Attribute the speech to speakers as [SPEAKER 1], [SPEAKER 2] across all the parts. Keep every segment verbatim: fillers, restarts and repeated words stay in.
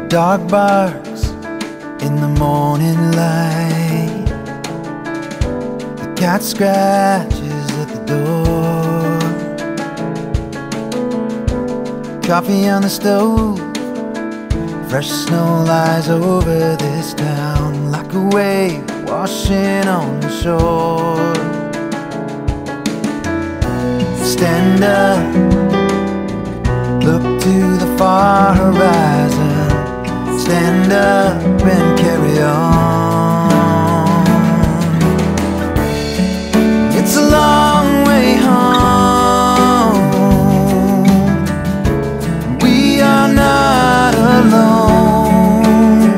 [SPEAKER 1] dog barks in the morning light. The cat scratches at the door. Coffee on the stove, fresh snow lies over this town like a wave washing on the shore. Stand up, look to the far horizon. Stand up and carry on. It's a long way home. We are not alone.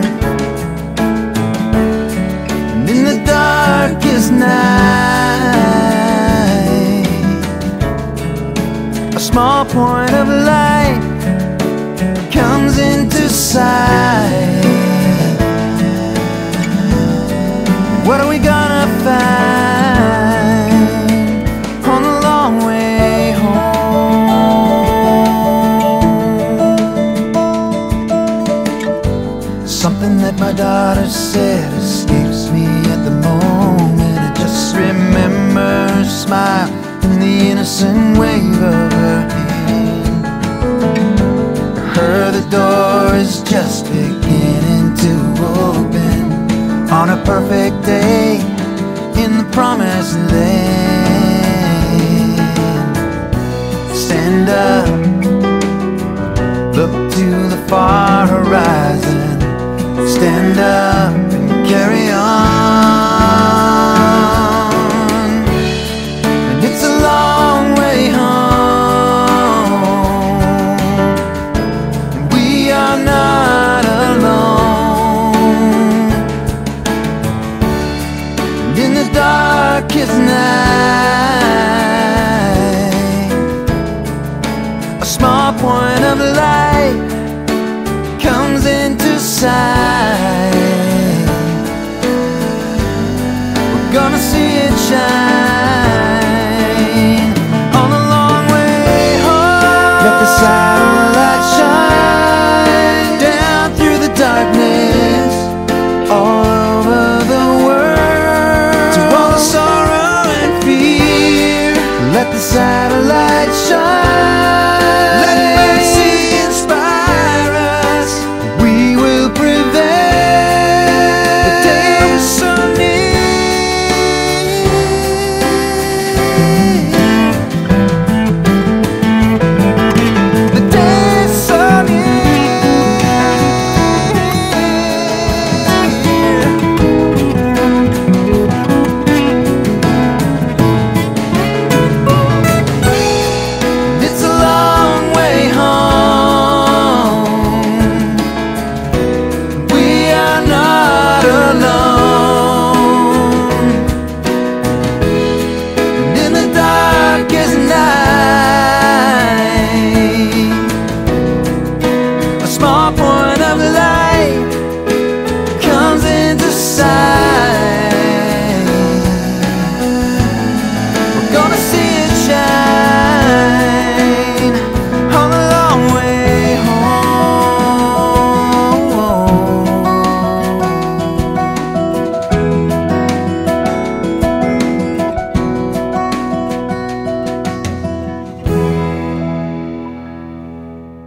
[SPEAKER 1] And in the darkest night, a small point of light comes into sight. What are we gonna find on the long way home? Something that my daughter said escapes me at the moment. I just remember her smile and the innocent wave of her hand. Her, the door is just beginning to open on a perfect day in the promised land. Stand up, look to the far horizon. Stand up and carry on. And it's a long way home. We are not alone. And in the darkest night, a small point of light comes into sight. We're gonna see it shine.